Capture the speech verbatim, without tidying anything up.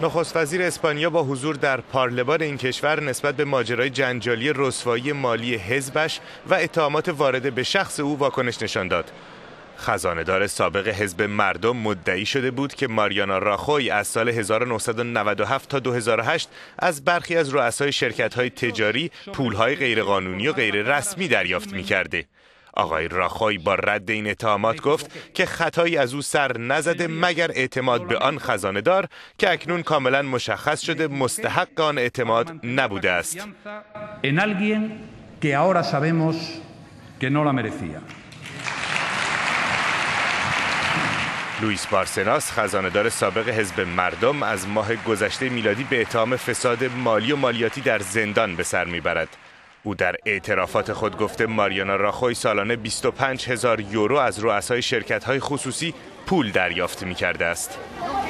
نخست وزیر اسپانیا با حضور در پارلمان این کشور نسبت به ماجرای جنجالی رسوایی مالی حزبش و اتهامات وارده به شخص او واکنش نشان داد. خزانه‌دار سابق حزب مردم مدعی شده بود که ماریانا راخوی از سال هزار و نهصد و نود و هفت تا دو هزار و هشت از برخی از رؤسای شرکت‌های تجاری پول‌های غیرقانونی و غیر رسمی دریافت می‌کرده. آقای راخوی با رد این اتهامات گفت که خطایی از او سر نزده مگر اعتماد به آن خزانه‌دار که اکنون کاملا مشخص شده مستحق آن اعتماد نبوده است. لوئیس بارسناس خزانه‌دار سابق حزب مردم از ماه گذشته میلادی به اتهام فساد مالی و مالیاتی در زندان به سر میبرد. او در اعترافات خود گفته ماریانا راخوی سالانه بیست و پنج هزار یورو از رؤسای شرکت‌های خصوصی پول دریافت می‌کرده است.